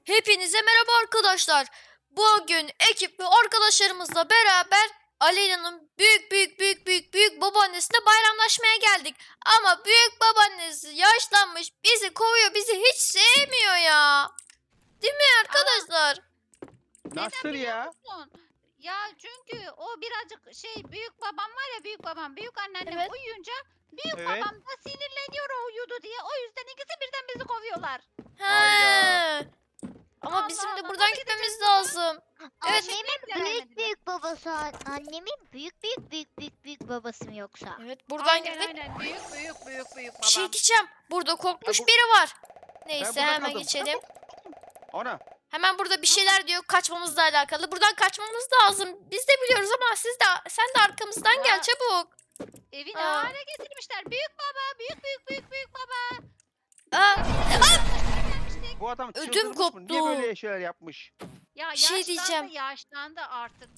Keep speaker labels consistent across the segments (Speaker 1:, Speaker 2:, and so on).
Speaker 1: Hepinize merhaba arkadaşlar. Bugün ekip ve arkadaşlarımızla beraber Aleyna'nın büyük babaannesine bayramlaşmaya geldik. Ama büyük babaannesi yaşlanmış, bizi kovuyor, bizi hiç sevmiyor ya. Değil mi arkadaşlar?
Speaker 2: Nasıl ya?
Speaker 3: Ya çünkü o birazcık büyük babam var ya, büyük babam, büyük anneannem
Speaker 1: Evet.
Speaker 3: uyuyunca büyük
Speaker 2: Evet.
Speaker 3: babam da sinirleniyor o uyudu diye. O yüzden ikisi birden bizi kovuyorlar.
Speaker 1: He. Ama
Speaker 3: Allah
Speaker 1: bizim de
Speaker 3: Allah,
Speaker 1: buradan
Speaker 3: nasıl
Speaker 1: gitmemiz
Speaker 3: gideceğiz
Speaker 1: lazım. Evet.
Speaker 4: Annemin büyük babası, annemin büyük babası mı yoksa?
Speaker 1: Evet, buradan
Speaker 3: Aynen,
Speaker 1: gittik.
Speaker 3: aynen. Büyük
Speaker 1: Bir
Speaker 3: babam.
Speaker 1: şey diyeceğim. Burada korkmuş
Speaker 2: Ya bu-
Speaker 1: biri var. Neyse
Speaker 2: burada
Speaker 1: hemen
Speaker 2: kaldım.
Speaker 1: geçelim.
Speaker 2: Ana.
Speaker 1: Hemen burada bir şeyler diyor kaçmamızla alakalı. Buradan kaçmamız lazım. Biz de biliyoruz ama sen de arkamızdan
Speaker 3: Ya.
Speaker 1: gel çabuk.
Speaker 3: Evi
Speaker 1: Aa.
Speaker 3: ne hale getirmişler. Büyük baba, büyük baba.
Speaker 1: Aa,
Speaker 3: Gelmiştik.
Speaker 2: Bu adam
Speaker 1: Ödüm
Speaker 2: çıldırmış mı? Niye
Speaker 1: koptu.
Speaker 2: böyle şeyler yapmış?
Speaker 3: Ya
Speaker 1: Bir şey
Speaker 3: yaşlandı,
Speaker 1: diyeceğim.
Speaker 3: yaşlandı artık.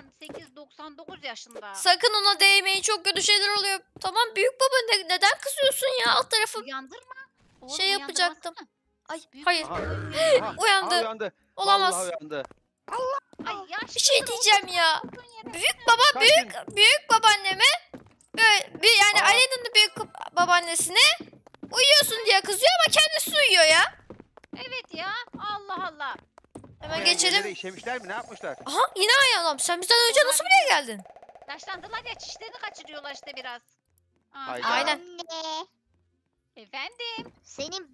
Speaker 3: 98-99 yaşında.
Speaker 1: sakın ona değmeyin, çok kötü şeyler oluyor. Tamam büyük baba, neden kızıyorsun ya, alt tarafı
Speaker 3: Uyandırma. Oğlum,
Speaker 1: şey yapacaktım.
Speaker 3: uyandırmasana.
Speaker 1: Ay
Speaker 3: Büyük
Speaker 1: hayır,
Speaker 3: baba
Speaker 2: Aha.
Speaker 3: uyuyor.
Speaker 2: Aha,
Speaker 1: Uyandı.
Speaker 2: aha, uyandı.
Speaker 1: Olamaz.
Speaker 2: Vallahi uyandı.
Speaker 3: Ay yaşlı.
Speaker 1: Bir şey diyeceğim ya.
Speaker 3: Oturduğun yere.
Speaker 1: Büyük baba
Speaker 2: Kaçın.
Speaker 1: büyük babaanneme böyle yani
Speaker 2: Aa.
Speaker 1: Aleyna'nın da büyük babaannesine uyuyorsun diye kızıyor ama kendisi uyuyor ya.
Speaker 3: Evet ya. Allah Allah.
Speaker 1: Hemen
Speaker 2: Buraya
Speaker 1: geçelim.
Speaker 2: yerlere işemişler mi? Ne yapmışlar?
Speaker 1: Aha yine aynı adam. Sen bizden önce nasıl buraya geldin?
Speaker 3: Yaşlandılar ya, çişlerini kaçırıyorlar işte biraz. Aa,
Speaker 2: Hayda.
Speaker 1: Aynen.
Speaker 4: Anne,
Speaker 3: efendim.
Speaker 4: senin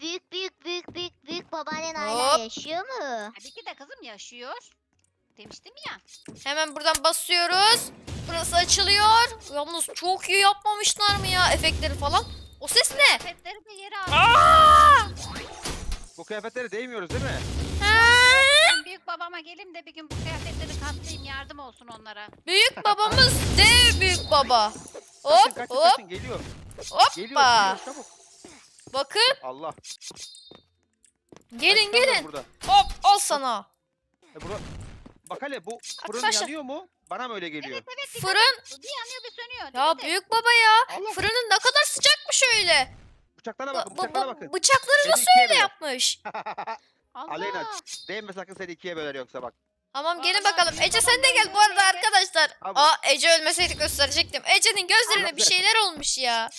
Speaker 4: büyük babaannen
Speaker 1: Hop.
Speaker 4: hala yaşıyor mu?
Speaker 3: Tabii ki de kızım yaşıyor. Demiştim ya.
Speaker 1: Hemen buradan basıyoruz. Burası açılıyor. Yalnız çok iyi yapmamışlar mı ya efektleri falan? O ses ne?
Speaker 3: Petleri de yere aldı.
Speaker 1: Aa!
Speaker 2: Bu kıyafetlere değmiyoruz değil mi?
Speaker 1: Ha!
Speaker 3: Ben büyük babama geleyim de bir gün bu kıyafetleri katlayayım, yardım olsun onlara.
Speaker 1: Büyük babamız dev büyük baba.
Speaker 2: Kaçın
Speaker 1: Hop
Speaker 2: kaçın
Speaker 1: hop
Speaker 2: kaçın geliyor. Geliyor
Speaker 1: hoppa.
Speaker 2: geliyor çabuk.
Speaker 1: Bakın
Speaker 2: Allah.
Speaker 1: gelin
Speaker 2: Kaçın
Speaker 1: gelin.
Speaker 2: Burada.
Speaker 1: Hop al sana.
Speaker 2: Bak hele bu fırın
Speaker 1: Arkadaşlar.
Speaker 2: yanıyor mu? Bana mı öyle geliyor?
Speaker 3: Evet dikkat
Speaker 1: Fırın.
Speaker 3: et. Bir yanıyor bir sönüyor.
Speaker 1: Ya
Speaker 3: Dikkat et.
Speaker 1: büyük baba ya.
Speaker 2: Allah.
Speaker 1: Fırının ne kadar sıcakmış öyle.
Speaker 2: Bıçaklara bakın bıçaklara bakın.
Speaker 1: Bıçakları
Speaker 2: Seni
Speaker 1: nasıl
Speaker 2: ikiye
Speaker 1: öyle
Speaker 2: böler.
Speaker 1: yapmış?
Speaker 3: Allah.
Speaker 2: Aleyna değme sakın seni ikiye böler yoksa bak.
Speaker 1: Tamam gelin
Speaker 3: Vallahi
Speaker 1: bakalım.
Speaker 3: büyük
Speaker 1: Ece sen de
Speaker 3: babamdan
Speaker 1: gel bu arada
Speaker 3: görmeye gel.
Speaker 1: arkadaşlar.
Speaker 2: Abi.
Speaker 1: Aa Ece ölmeseydi gösterecektim. Ece'nin gözlerine bir
Speaker 2: Abi.
Speaker 1: şeyler olmuş ya.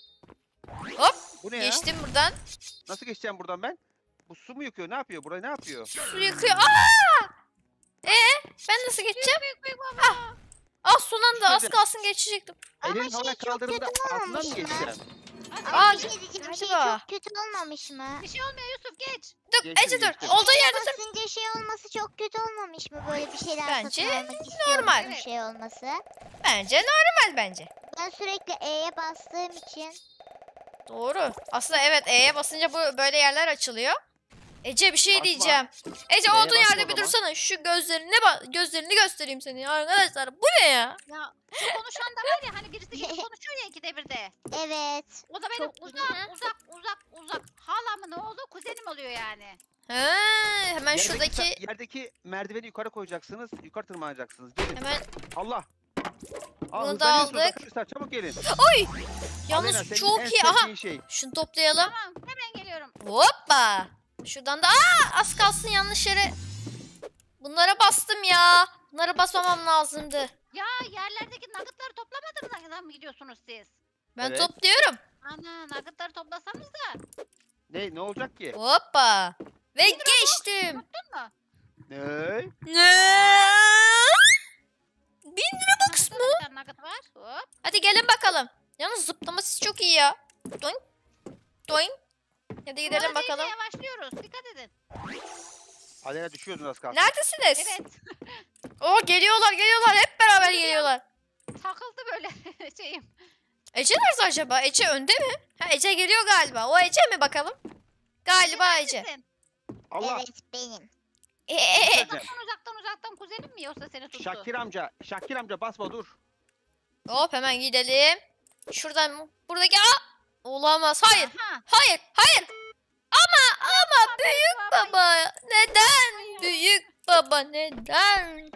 Speaker 1: Hop
Speaker 2: Bu ne ya?
Speaker 1: geçtim buradan.
Speaker 2: Nasıl geçeceğim buradan ben? Bu su mu yıkıyor? Ne yapıyor? Burayı ne yapıyor?
Speaker 1: Su yıkıyor. Aa! Ben nasıl geçeceğim?
Speaker 3: Büyük baba.
Speaker 1: Ah son anda az
Speaker 2: Şöyle.
Speaker 1: kalsın geçecektim.
Speaker 4: Ama
Speaker 2: Elin havaya
Speaker 4: çok
Speaker 2: kaldırdığında
Speaker 4: kötü
Speaker 2: altından
Speaker 4: olmamış
Speaker 2: mı
Speaker 4: mı?
Speaker 2: geçeceğim?
Speaker 3: Hadi.
Speaker 1: Aa,
Speaker 4: Bir şey diyeceğim,
Speaker 1: galiba.
Speaker 4: çok kötü olmamış mı?
Speaker 3: Bir şey olmuyor Yusuf, geç.
Speaker 1: Dur
Speaker 2: Geçtim,
Speaker 1: Ece dur.
Speaker 2: geçtim.
Speaker 1: Olduğun yerde dur.
Speaker 4: Basınca şey olması çok kötü olmamış mı? Böyle bir şeyler
Speaker 1: Bence
Speaker 4: satın almak istiyorum,
Speaker 1: normal.
Speaker 4: bir şey olması.
Speaker 1: Bence normal bence.
Speaker 4: Ben sürekli E'ye bastığım için
Speaker 1: Doğru. Aslında evet E'ye basınca bu böyle yerler açılıyor. Ece bir şey
Speaker 2: Basma.
Speaker 1: diyeceğim. Ece
Speaker 2: E'ye
Speaker 1: olduğun
Speaker 2: basma
Speaker 1: yerde
Speaker 2: o
Speaker 1: bir
Speaker 2: zaman.
Speaker 1: dursana. Şu gözlerini göstereyim seni arkadaşlar. Bu ne ya?
Speaker 3: Ya şu konuşan da var ya, hani birisi gibi konuşuyor ya ikide birde.
Speaker 4: evet.
Speaker 3: O da benim
Speaker 4: Çok
Speaker 3: uzak. Halamın oğlu, kuzenim oluyor yani.
Speaker 1: He, hemen şuradaki
Speaker 2: Yerdeki merdiveni yukarı koyacaksınız. Yukarı tırmanacaksınız. Gelin.
Speaker 1: hemen
Speaker 2: Allah. Aa,
Speaker 1: Bunu da
Speaker 2: hızlanıyorsunuz
Speaker 1: aldık.
Speaker 2: arkadaşlar, çabuk gelin.
Speaker 1: oy.
Speaker 2: Aleyna,
Speaker 1: Yalnız
Speaker 2: senin en
Speaker 1: çok iyi. Aha
Speaker 2: sevdiğin Şey.
Speaker 1: şunu toplayalım.
Speaker 3: Tamam, hemen geliyorum.
Speaker 1: Hoppa. Şuradan da az kalsın yanlış yere. Bunlara bastım ya. Bunlara basmamam lazımdı.
Speaker 3: Ya yerlerdeki nuggetları toplamadınız mı gidiyorsunuz siz?
Speaker 1: Ben
Speaker 2: Evet.
Speaker 1: topluyorum.
Speaker 3: Ana, nuggetları toplasanız da.
Speaker 2: Ne olacak ki?
Speaker 1: Hoppa. Ve geçtim.
Speaker 3: Tuttun mu?
Speaker 2: Ne?
Speaker 1: Ne? 1000 Robux mu?
Speaker 3: Nugget'ta bir tane nugget var. Hop.
Speaker 1: Hadi gelin bakalım. Yalnız zıplaması çok iyi ya. Doing. Doing. Hadi gidelim
Speaker 3: Sonra
Speaker 1: bakalım.
Speaker 3: iyice yavaşlıyoruz. Dikkat edin.
Speaker 2: Aleyna düşüyordun az kalsın.
Speaker 1: Neredesiniz?
Speaker 3: Evet.
Speaker 1: Oo geliyorlar. Hep beraber geliyorlar.
Speaker 3: Takıldı böyle şeyim.
Speaker 1: Ece nerede acaba? Ece önde mi? Ha Ece geliyor galiba. O Ece mi bakalım? Galiba Ece.
Speaker 3: Neredesin?
Speaker 2: Allah.
Speaker 4: Evet benim.
Speaker 2: Söyleyeceğim.
Speaker 3: Uzaktan kuzenim mi, yoksa seni tuttu?
Speaker 2: Şakir amca basma dur.
Speaker 1: Hop hemen gidelim. Şuradan buradaki olamaz. Hayır.
Speaker 3: Aha.
Speaker 1: Hayır. Ama büyük baba neden? Büyük baba neden?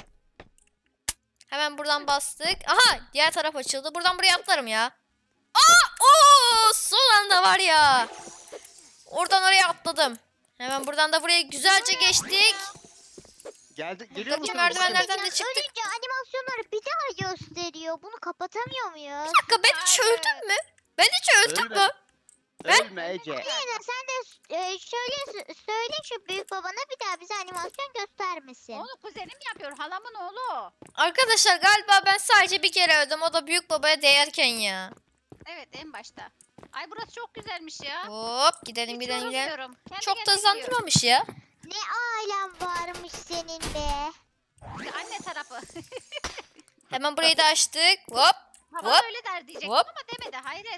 Speaker 1: Hemen buradan bastık. Aha diğer taraf açıldı. Buradan buraya atlarım ya. Son anda var ya. Oradan oraya atladım. Hemen buradan da buraya güzelce geçtik.
Speaker 2: Geldi, geliyor
Speaker 1: Buradaki
Speaker 2: musun?
Speaker 1: merdivenlerden de
Speaker 4: Ya,
Speaker 1: çıktık.
Speaker 4: ölünce animasyonları bir daha gösteriyor. Bunu kapatamıyor muyuz?
Speaker 1: Bir dakika ben hiç
Speaker 3: Hayır.
Speaker 1: öldüm mü? Ben hiç öldüm
Speaker 2: Ölme.
Speaker 1: mü?
Speaker 2: Ölme Ece.
Speaker 4: Aleyna sen de söyle şu büyük babana bir daha bize animasyon göstermesin.
Speaker 3: Onu kuzenim yapıyor. Halamın oğlu.
Speaker 1: Arkadaşlar galiba ben sadece bir kere öldüm. O da büyük babaya değerken ya.
Speaker 3: Evet en başta. Ay burası çok güzelmiş ya.
Speaker 1: Hop gidelim
Speaker 3: Hiç
Speaker 1: gidelim gidelim.
Speaker 3: yorulmuyorum. Kendi
Speaker 1: Çok da
Speaker 3: kendime gidiyorum.
Speaker 1: hızlandırmamış ya.
Speaker 4: Ne ailem varmış senin be.
Speaker 3: İşte anne tarafı.
Speaker 1: Hemen burayı da açtık. Hop.
Speaker 3: Baba
Speaker 1: Hop,
Speaker 3: öyle der diyecektim
Speaker 1: hop.
Speaker 3: ama demedi. Hayret.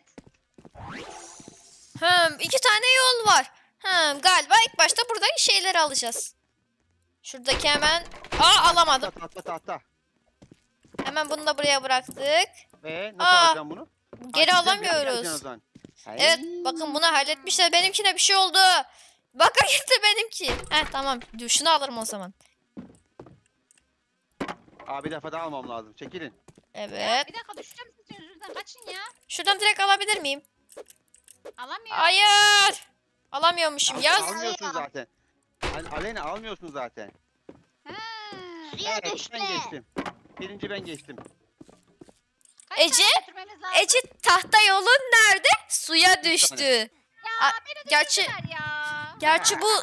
Speaker 1: İki tane yol var. Galiba ilk başta buradaki şeyleri alacağız. Şuradaki hemen... alamadım.
Speaker 2: Tahta.
Speaker 1: Hemen bunu da buraya bıraktık.
Speaker 2: Nasıl
Speaker 1: Aa,
Speaker 2: alacağım bunu?
Speaker 1: Geri
Speaker 2: Ha, sizden biri geleceksin o
Speaker 1: alamıyoruz.
Speaker 2: zaman.
Speaker 1: Evet bakın bunu halletmişler. Benimkine bir şey oldu. Bakın gitti benimki. Tamam. Dur şunu alırım o zaman.
Speaker 2: Bir defa daha almam lazım. Çekilin.
Speaker 1: Evet.
Speaker 3: Bir dakika düşeceğim sizin yüzünüzden. Kaçın ya.
Speaker 1: Şuradan direkt alabilir miyim?
Speaker 3: Alamıyor.
Speaker 1: Hayır. Alamıyormuşum. Yaz.
Speaker 2: Almıyorsun zaten. Aleyna almıyorsun zaten.
Speaker 3: Ha.
Speaker 4: Suya
Speaker 2: Evet,
Speaker 4: düştü.
Speaker 2: ben geçtim. Birinci ben geçtim.
Speaker 3: Kaç
Speaker 1: Ece,
Speaker 3: tane götürmemiz lazım?
Speaker 1: Ece tahta yolun nerede? Suya düştü.
Speaker 3: Ya beni
Speaker 1: gerçi-
Speaker 3: düşürdüler ya.
Speaker 1: Gerçi bu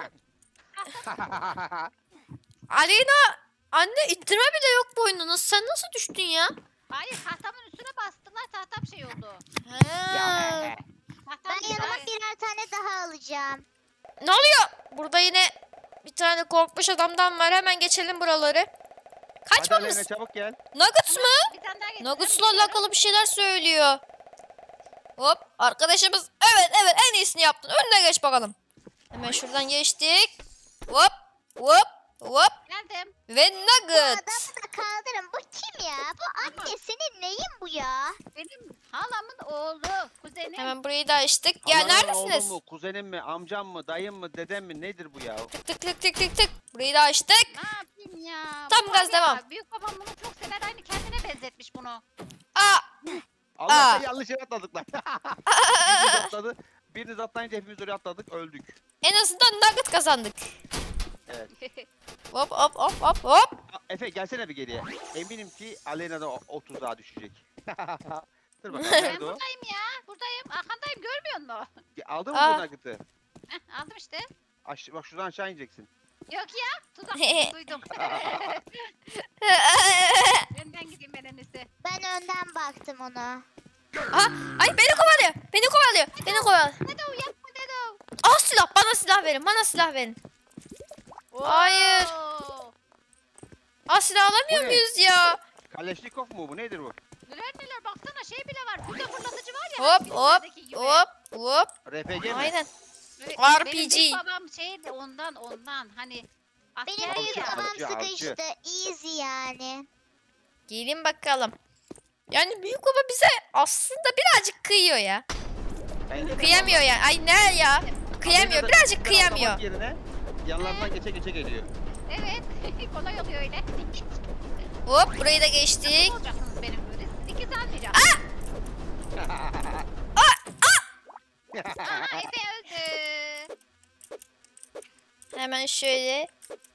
Speaker 1: Aleyna anne ittirme bile yok boynuna. Sen nasıl düştün ya?
Speaker 3: Hayır tahtamın üstüne bastılar. Tahtam şey oldu.
Speaker 1: Ha.
Speaker 3: Tahtam
Speaker 4: Ben yanıma
Speaker 3: güzel.
Speaker 4: birer tane daha alacağım.
Speaker 1: Ne oluyor? Burada yine bir tane korkmuş adamdan var. Hemen geçelim buraları.
Speaker 2: Hadi
Speaker 1: Kaçmamız.
Speaker 2: Aleyna çabuk gel.
Speaker 1: Nuggets mı?
Speaker 3: Bir tane daha getirdim.
Speaker 1: Nuggets'la alakalı bir şeyler söylüyor. Hop arkadaşımız evet en iyisini yaptın. Önüne geç bakalım. Hemen şuradan geçtik. Hop hop hop
Speaker 3: Geldim.
Speaker 1: ve
Speaker 4: Bu
Speaker 1: nugget.
Speaker 4: adamı da kaldırın. Bu kim ya? Bu anne senin neyin bu ya?
Speaker 3: Benim halamın oğlu. Kuzenim.
Speaker 1: Hemen burayı da açtık. Ya
Speaker 2: Aman,
Speaker 1: neredesiniz?
Speaker 2: oğlum mu, kuzenim mi, amcam mı, dayım mı, dedem mi nedir bu ya?
Speaker 1: Tık tık tık tık tık tık. Burayı da açtık.
Speaker 3: Ne yapayım ya?
Speaker 1: Tam
Speaker 3: Bu
Speaker 1: gaz
Speaker 3: var ya,
Speaker 1: devam.
Speaker 3: Büyük babam bunu çok sever. Aynı kendine benzetmiş bunu.
Speaker 1: Aa,
Speaker 2: Allah
Speaker 1: Aa.
Speaker 2: yanlış yere atladık lan. Biriniz atladı. Biriniz atlayınca hepimiz oraya atladık öldük.
Speaker 1: en azından nugget kazandık.
Speaker 2: Evet.
Speaker 1: Hop hop hop hop hop.
Speaker 2: Efe gelsene bir geriye. Eminim ki Aleyna da o tuzağa düşecek. Dur bakalım
Speaker 3: Ben
Speaker 2: nerede o?
Speaker 3: buradayım ya. Buradayım. Arkandayım. Görmüyor musun?
Speaker 2: Aldın mı
Speaker 1: Aa.
Speaker 2: bu nugget'ı?
Speaker 3: Heh, aldım işte.
Speaker 2: Bak şuradan aşağı ineceksin.
Speaker 3: Yok ya. Tuzak duydum. Önden gideyim ben en iyisi.
Speaker 4: Ben önden baktım ona.
Speaker 1: Ay beni kovalıyor. Beni kovalıyor. Beni kovalıyor.
Speaker 3: Dedo yapma Dedo.
Speaker 1: Silah. Bana silah verin. Bana silah verin. Hayır.
Speaker 3: Oo.
Speaker 1: Silah alamıyor
Speaker 2: Bu ne?
Speaker 1: muyuz ya?
Speaker 2: Kaleşnikov mu bu? Nedir bu?
Speaker 3: Neler baksana şey bile var. Füze fırlatıcı var ya.
Speaker 1: Hop hop
Speaker 3: filmlerdeki gibi.
Speaker 1: hop hop.
Speaker 2: RPG mi?
Speaker 1: Aynen.
Speaker 3: Böyle-
Speaker 1: RPG.
Speaker 3: Benim büyük babam şeydi ondan hani.
Speaker 4: Benim
Speaker 3: asker
Speaker 4: büyük
Speaker 3: ya.
Speaker 4: babam
Speaker 2: avcı, avcı.
Speaker 4: sıkıştı. Easy yani.
Speaker 1: Gelin bakalım. Yani büyük baba bize aslında birazcık kıyıyor ya.
Speaker 2: Bence de
Speaker 1: Kıyamıyor
Speaker 2: vallahi.
Speaker 1: yani. Ay ne ya? Kıyamıyor.
Speaker 2: Aleyna da
Speaker 1: Birazcık
Speaker 2: sizden
Speaker 1: kıyamıyor.
Speaker 2: atlamak Yerine yanlarından geçe geçe geliyor.
Speaker 3: Evet. Kolay oluyor öyle.
Speaker 1: Hop burayı da geçtik.
Speaker 3: Ne olacaksınız benim böyle? İki saat diyeceğim. Aha Efe öldü.
Speaker 1: Hemen şöyle.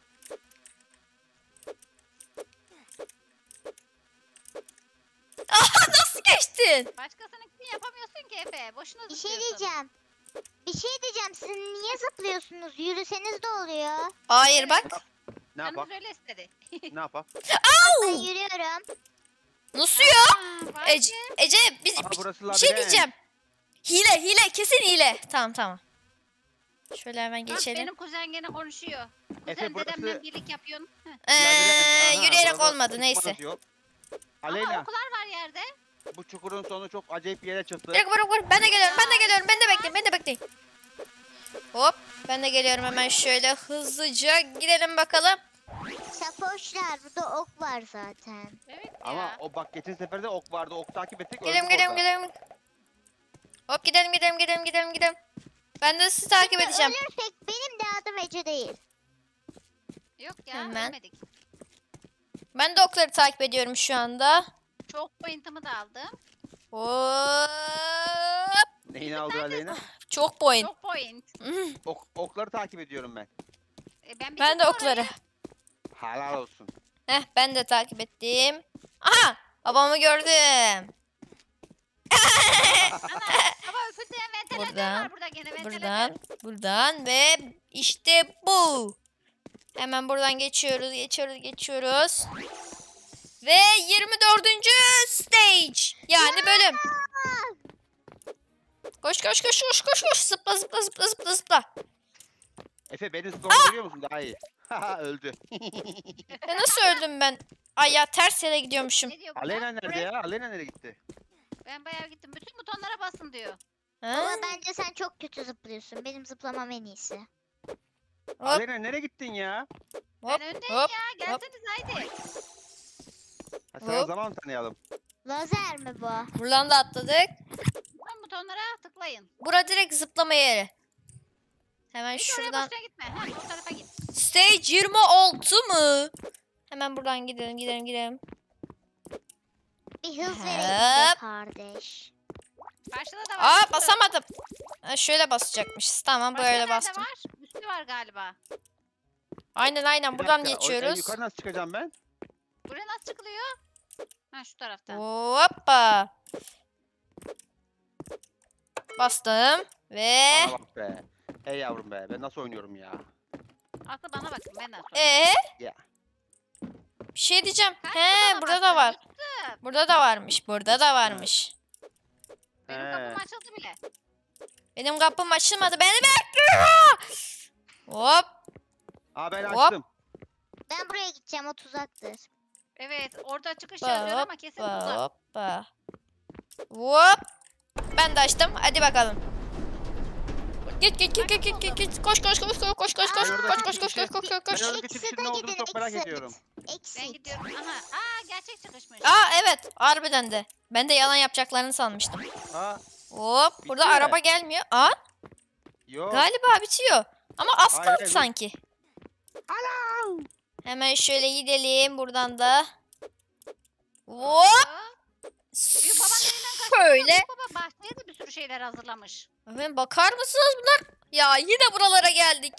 Speaker 1: Nasıl geçtin?
Speaker 3: Başkasınınkini yapamıyorsun ki Efe. Boşuna
Speaker 4: Bir şey
Speaker 3: zıplıyorsun.
Speaker 4: diyeceğim. Bir şey diyeceğim. Siz niye zıplıyorsunuz? Yürüseniz de oluyor.
Speaker 1: Hayır bak.
Speaker 2: Ne yapak?
Speaker 3: Canımız öyle istedi.
Speaker 2: Ne yapak?
Speaker 4: Ben yürüyorum.
Speaker 1: Nasıl ya?
Speaker 3: Aa,
Speaker 1: Ece biz
Speaker 2: Aha, burası
Speaker 1: bir şey
Speaker 2: labirent.
Speaker 1: diyeceğim. Hile kesin hile. Tamam. Şöyle hemen
Speaker 3: Bak,
Speaker 1: geçelim.
Speaker 3: benim kuzen gene konuşuyor. Kuzen
Speaker 2: Efe, burası-
Speaker 3: dedemle birlik yapıyorsun. Heh.
Speaker 2: Labirent. Aha,
Speaker 1: Yürüyerek
Speaker 2: burada
Speaker 1: olmadı
Speaker 2: çıkmaz
Speaker 1: neyse.
Speaker 2: yol.
Speaker 3: Ama
Speaker 2: Aleyna
Speaker 3: oklar var yerde.
Speaker 2: bu çukurun sonu çok acayip bir yere çıktı.
Speaker 1: Direkt vur. Ben de geliyorum. Beni de bekleyin. Hop. Ben de geliyorum hemen şöyle hızlıca gidelim bakalım.
Speaker 4: Şapoşlar. Burada ok var zaten.
Speaker 3: Evet
Speaker 2: Ama
Speaker 3: ya.
Speaker 2: o bak geçen seferde de ok vardı. Ok takip ettik.
Speaker 1: Gidelim.
Speaker 2: öldük orada.
Speaker 1: Hop gidelim. Ben de sizi takip edeceğim.
Speaker 4: Ölürsek benim de adım Ece değil.
Speaker 3: Yok ya
Speaker 1: Hemen.
Speaker 3: ölmedik.
Speaker 1: Ben de okları takip ediyorum şu anda.
Speaker 3: Çok pointimi de aldım.
Speaker 1: Hop.
Speaker 2: Neyini aldın Aleyna?
Speaker 1: Çok point.
Speaker 3: Çok point.
Speaker 2: Okları takip ediyorum ben.
Speaker 3: Ben
Speaker 1: Ben de
Speaker 3: bitirdim
Speaker 1: okları.
Speaker 3: orayı.
Speaker 2: Helal olsun.
Speaker 1: Ben de takip ettim. Aha! Babamı gördüm.
Speaker 3: Baba öpüldüğün ventilatör
Speaker 1: Buradan,
Speaker 3: var burada gene ventilatör.
Speaker 1: Buradan ve işte bu. Hemen buradan geçiyoruz. Ve 24. stage. Yani bölüm. Koş. Zıpla.
Speaker 2: Efe beni zıplamayı görüyor musun? Daha iyi. Öldü.
Speaker 1: Nasıl öldüm ben? Ay ya ters yere gidiyormuşum.
Speaker 3: Ne diyor bu
Speaker 2: Aleyna
Speaker 3: lan?
Speaker 2: nerede
Speaker 3: Buraya-
Speaker 2: ya? Aleyna nereye gitti?
Speaker 3: Ben bayağı gittim. Bütün butonlara basın diyor.
Speaker 1: Ha?
Speaker 4: Baba bence sen çok kötü zıplıyorsun. Benim zıplamam en iyisi.
Speaker 1: Hop,
Speaker 2: Aleyna nereye gittin ya?
Speaker 1: hop,
Speaker 3: Ben öndeyim
Speaker 1: hop.
Speaker 3: ya. Gelseniz haydi.
Speaker 2: Ha, sana
Speaker 1: Hop.
Speaker 2: zaman tanıyalım.
Speaker 4: Lazer mi bu?
Speaker 1: Buradan da atladık.
Speaker 3: Bütün butonlara tıklayın.
Speaker 1: Bura direkt zıplama yeri. Hemen
Speaker 3: Hiç oraya
Speaker 1: şuradan.
Speaker 3: boşuna gitme. Ha, o tarafa git.
Speaker 1: Stage 26 mı? Hemen buradan gidelim.
Speaker 4: Bir hız
Speaker 1: Hop.
Speaker 4: verelim be kardeş.
Speaker 3: Karşıda da var. üstü.
Speaker 1: Basamadım. Şöyle basacakmışız. Tamam
Speaker 3: Başka
Speaker 1: böyle
Speaker 3: nerede
Speaker 1: bastım.
Speaker 3: var? Üstü var galiba.
Speaker 1: Aynen
Speaker 2: Bir
Speaker 1: buradan
Speaker 2: dakika,
Speaker 1: geçiyoruz.
Speaker 2: yukarı nasıl çıkacağım ben?
Speaker 3: Buraya nasıl çıkılıyor? Ha şu taraftan.
Speaker 1: Hoppa. Bastım ve
Speaker 2: Bana bak be. Hey yavrum be. Ben nasıl oynuyorum ya?
Speaker 3: Aslı bana bakın benden sonra.
Speaker 2: Ya.
Speaker 1: bir şey diyeceğim.
Speaker 3: Kaç
Speaker 1: He
Speaker 3: bana
Speaker 1: burada da
Speaker 3: baktın
Speaker 1: var.
Speaker 3: Yusuf?
Speaker 1: Burada da varmış. Burada da varmış.
Speaker 3: Benim
Speaker 2: He.
Speaker 3: kapım açıldı bile.
Speaker 1: Benim kapım açılmadı. Beni bekliyor. Hop.
Speaker 2: Aa ben
Speaker 1: Hop.
Speaker 2: açtım.
Speaker 4: Ben buraya gideceğim, o tuzaktır.
Speaker 3: Evet orada çıkış yazıyor ama kesin tuzak.
Speaker 1: Hoppa. Hop. Ben de açtım. Hadi bakalım. Git. Koş.
Speaker 2: Ben orada
Speaker 1: Koş.
Speaker 2: Ben oradaki
Speaker 4: Exit'e
Speaker 2: çıkışın ne olduğunu
Speaker 4: gidin,
Speaker 2: çok merak
Speaker 4: exit.
Speaker 2: ediyorum.
Speaker 3: Ben
Speaker 4: Exit.
Speaker 3: gidiyorum. Aha. Aa gerçek çıkışmış.
Speaker 1: Evet. Harbiden de. Ben de yalan yapacaklarını sanmıştım.
Speaker 2: Aa
Speaker 1: Hop. Burada
Speaker 2: Bitti mi?
Speaker 1: araba gelmiyor.
Speaker 2: yok.
Speaker 1: Galiba bitiyor. Ama az
Speaker 2: Hayır,
Speaker 1: kaldı
Speaker 2: hayır.
Speaker 1: sanki. Hemen şöyle gidelim buradan da. Hop.
Speaker 3: Büyük babanın elinden kaçtı.
Speaker 1: Şöyle.
Speaker 3: Büyük baba bahçeye de bir sürü şeyler hazırlamış.
Speaker 1: Hemen bakar mısınız bunlar? Ya yine buralara geldik.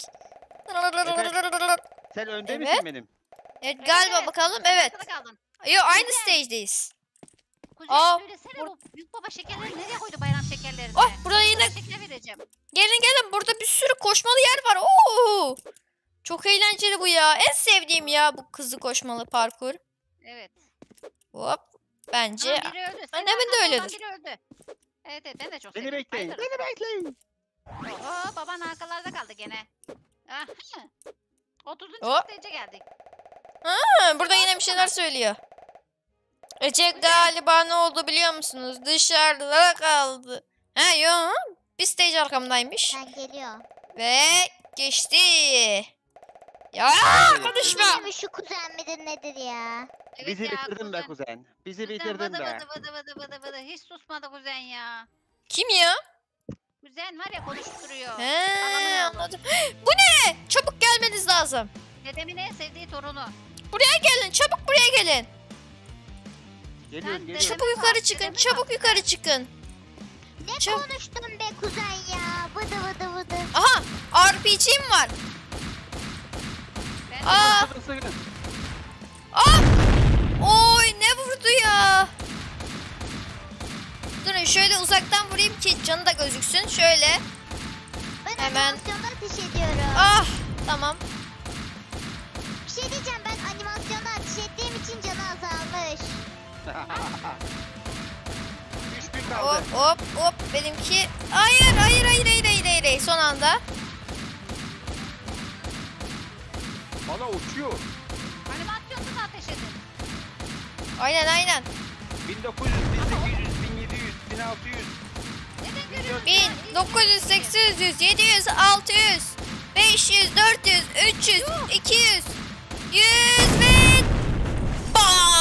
Speaker 2: Sen önde
Speaker 1: Evet.
Speaker 2: misin benim?
Speaker 1: Evet galiba
Speaker 3: Evet.
Speaker 1: bakalım. Evet.
Speaker 3: Arkada kaldın.
Speaker 1: Yo aynı
Speaker 3: Güzel.
Speaker 1: stage'deyiz.
Speaker 3: Kuzey
Speaker 1: Aa,
Speaker 3: söylesene bu büyük baba şekerleri nereye koydu bayram şekerlerini?
Speaker 1: Oh burada yine
Speaker 3: Sana şeker vereceğim.
Speaker 1: gelin burada bir sürü koşmalı yer var. Oo! Çok eğlenceli bu ya. En sevdiğim ya bu hızlı koşmalı parkur.
Speaker 3: Evet.
Speaker 1: Hop. Bence
Speaker 3: Aa, biri öldü. Senin
Speaker 1: Annemin de
Speaker 3: arkandan
Speaker 1: öyledir.
Speaker 3: Biri öldü. Evet ben de çok
Speaker 2: Beni
Speaker 3: seviyorum.
Speaker 2: bekleyin.
Speaker 3: Bayılırım.
Speaker 2: Beni bekleyin.
Speaker 3: Oho baban arkalarda kaldı gene. Ah, 30.
Speaker 1: Hop.
Speaker 3: stage'e geldik.
Speaker 1: burada yine bir şeyler söylüyor. Ece galiba ne oldu biliyor musunuz? Dışarıda kaldı. Yo. Bir stage arkamdaymış.
Speaker 4: Ben geliyorum.
Speaker 1: Ve geçti. Ya konuşma.
Speaker 4: Yine mi şu kuzen midir nedir ya?
Speaker 3: Evet
Speaker 2: Bizi
Speaker 3: ya,
Speaker 2: bitirdin be kuzen. Bizi bitirdin
Speaker 3: Vıdı
Speaker 2: be.
Speaker 3: vıdı. Hiç susmadı kuzen ya.
Speaker 1: Kim ya?
Speaker 3: Kuzen var ya konuşup duruyor.
Speaker 1: He, anladım. Bu ne? Çabuk gelmeniz lazım.
Speaker 3: Dedemin en sevdiği torunu.
Speaker 1: Buraya gelin. Çabuk buraya gelin.
Speaker 2: Geliyorum
Speaker 3: Sen
Speaker 2: geliyorum.
Speaker 1: Çabuk yukarı çıkın. Çabuk yukarı çıkın.
Speaker 4: Ne
Speaker 1: Çabuk.
Speaker 4: konuştun be kuzen ya? Vıdı.
Speaker 1: Aha. RPG'm var.
Speaker 3: Ben
Speaker 1: Aa.
Speaker 2: Sakın, sakın.
Speaker 1: Oy ne vurdu ya. Durun şöyle uzaktan vurayım ki canı da gözüksün. Şöyle.
Speaker 4: Ben
Speaker 1: Hemen.
Speaker 4: animasyonda ateş ediyorum.
Speaker 1: Tamam.
Speaker 4: Bir şey diyeceğim, ben animasyonda ateş ettiğim için canı azalmış.
Speaker 2: 3 gün kaldı.
Speaker 1: Hop. Benimki. Hayır. Son anda.
Speaker 2: Bana uçuyor.
Speaker 3: animasyonda da ateş edin.
Speaker 1: Aynen.
Speaker 2: 1900, 1800, 1700, 1600.
Speaker 3: Neden görüyorsun?
Speaker 1: 1900, 800, 700, 600, 500, 400, 300, 200, 100 ve
Speaker 2: Benimki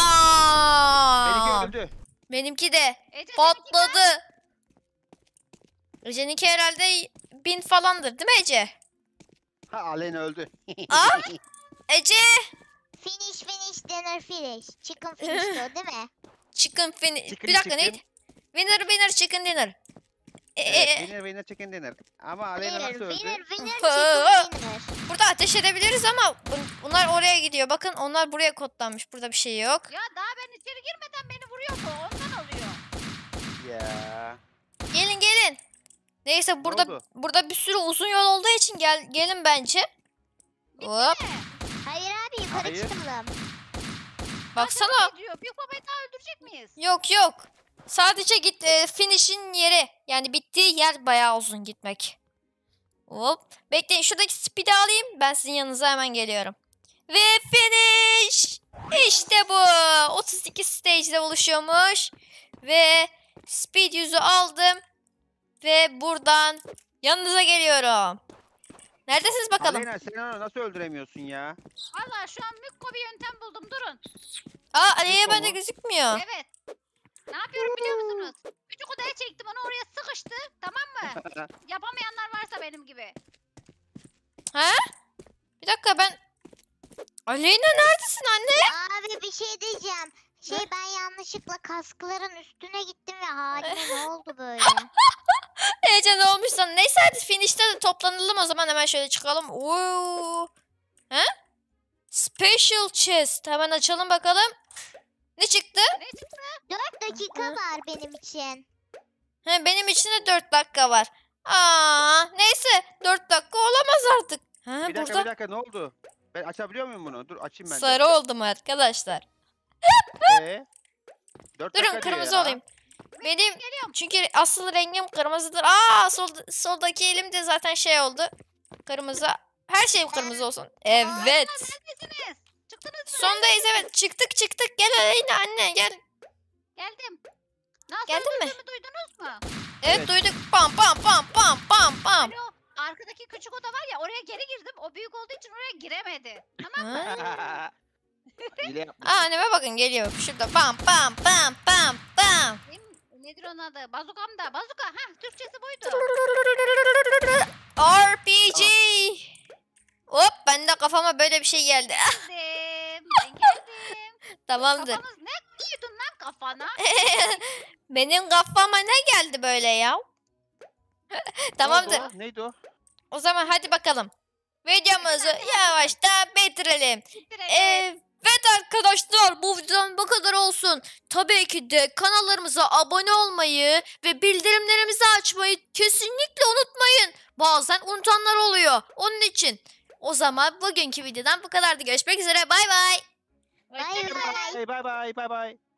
Speaker 1: bam!
Speaker 2: öldü.
Speaker 1: Benimki de
Speaker 3: Ece,
Speaker 1: patladı. Ece'ninki herhalde 1000 falandır değil mi Ece?
Speaker 2: Ha Aleyna öldü.
Speaker 1: Ece!
Speaker 4: Finish dinner finish. Chicken finish o değil mi?
Speaker 1: Chicken finish.
Speaker 2: Chicken,
Speaker 1: Bir dakika
Speaker 2: chicken.
Speaker 1: neydi? Winner chicken dinner.
Speaker 2: Evet, winner chicken dinner. Ama Aleyna nasıl öldü?
Speaker 4: Winner chicken dinner.
Speaker 1: Burada ateş edebiliriz ama bunlar oraya gidiyor. Bakın onlar buraya kodlanmış. Burada bir şey yok.
Speaker 3: Ya daha ben içeri girmeden beni vuruyor bu. Ondan oluyor.
Speaker 2: Ya.
Speaker 1: Gelin gelin. Neyse
Speaker 2: oldu?
Speaker 1: burada bir sürü uzun yol olduğu için gelin bence. Hop.
Speaker 4: Hayır abi yukarı
Speaker 2: Hayır.
Speaker 4: çıkalım.
Speaker 1: Baksana.
Speaker 3: Ne diyor? Büyük babayı daha öldürecek miyiz?
Speaker 1: Yok yok. Sadece git finish'in yeri. Yani bittiği yer bayağı uzun gitmek. Hop. Bekleyin şuradaki speed'i alayım. Ben sizin yanınıza hemen geliyorum. Ve finish. İşte bu. 32 stage'de oluşuyormuş. Ve speed 100'ü aldım. Ve buradan yanınıza geliyorum. Neredesiniz bakalım?
Speaker 2: Aleyna sen onu nasıl öldüremiyorsun ya?
Speaker 3: Valla şu an mükko bir yöntem buldum. Durun.
Speaker 1: Aa Aliye
Speaker 2: Yok
Speaker 1: bende
Speaker 2: ama.
Speaker 1: gözükmüyor.
Speaker 3: Evet. Ne yapıyorum biliyor musunuz? Küçük odaya çektim onu oraya sıkıştı. Tamam mı? Yapamayanlar varsa benim gibi.
Speaker 1: Ha? Bir dakika ben... Aleyna neredesin anne?
Speaker 4: Abi bir şey diyeceğim. Ben yanlışlıkla kaskların üstüne gittim ve halime ne oldu böyle?
Speaker 1: Heyecan olmuş sana. Neyse hadi finish'te de toplanalım o zaman hemen şöyle çıkalım. Oo. Ha? Special chest. Hemen açalım bakalım. Ne çıktı?
Speaker 3: Ne çıktı?
Speaker 4: 4 dakika var benim için.
Speaker 1: He, benim için de 4 dakika var. Aa, neyse 4 dakika olamaz artık. Ha,
Speaker 2: Bir dakika
Speaker 1: burada
Speaker 2: bir dakika ne oldu? Ben açabiliyor muyum bunu? Dur açayım ben de.
Speaker 1: sarı oldum arkadaşlar.
Speaker 2: 4
Speaker 1: Durun
Speaker 2: dakika diyor
Speaker 1: kırmızı
Speaker 2: ya.
Speaker 1: olayım. Benim
Speaker 3: Geliyorum.
Speaker 1: çünkü asıl rengim kırmızıdır. Aa soldaki elim de zaten şey oldu. Kırmızı. Her şeyim kırmızı olsun. Evet.
Speaker 3: Neredesiniz? Çıktınız mı?
Speaker 1: Sondayız evet. Çıktık. Gel Aleyna anne gel.
Speaker 3: Geldim. Nasıl
Speaker 1: Geldin mi?
Speaker 3: öldürdüğümü duydunuz mu?
Speaker 1: Evet,
Speaker 2: Evet.
Speaker 1: duyduk. Pam.
Speaker 3: Alo. Arkadaki küçük oda var ya oraya geri girdim. O büyük olduğu için oraya giremedi. Tamam mı?
Speaker 1: Ha.
Speaker 2: Hile yapmış.
Speaker 1: Aa anneme bakın geliyor. Şurada pam.
Speaker 3: Benim, nedir onun adı? Bazukam da. Bazuka. Hah Türkçesi buydu.
Speaker 1: RPG. Hop ben de kafama böyle bir şey geldi.
Speaker 3: Geldim. Ben geldim.
Speaker 1: Tamamdır.
Speaker 3: Kafanız ne koydun lan kafana?
Speaker 1: Benim kafama ne geldi böyle ya? Tamamdır.
Speaker 2: Neydi o?
Speaker 1: O zaman hadi bakalım. Videomuzu yavaştan bitirelim.
Speaker 3: Bitirelim.
Speaker 1: Evet arkadaşlar bu videodan bu kadar olsun. Tabii ki de kanallarımıza abone olmayı ve bildirimlerimizi açmayı kesinlikle unutmayın. Bazen unutanlar oluyor. Onun için. O zaman bugünkü videodan bu kadardı. Görüşmek üzere. Bay bay.
Speaker 4: Bay bay.
Speaker 2: Hey bye bye.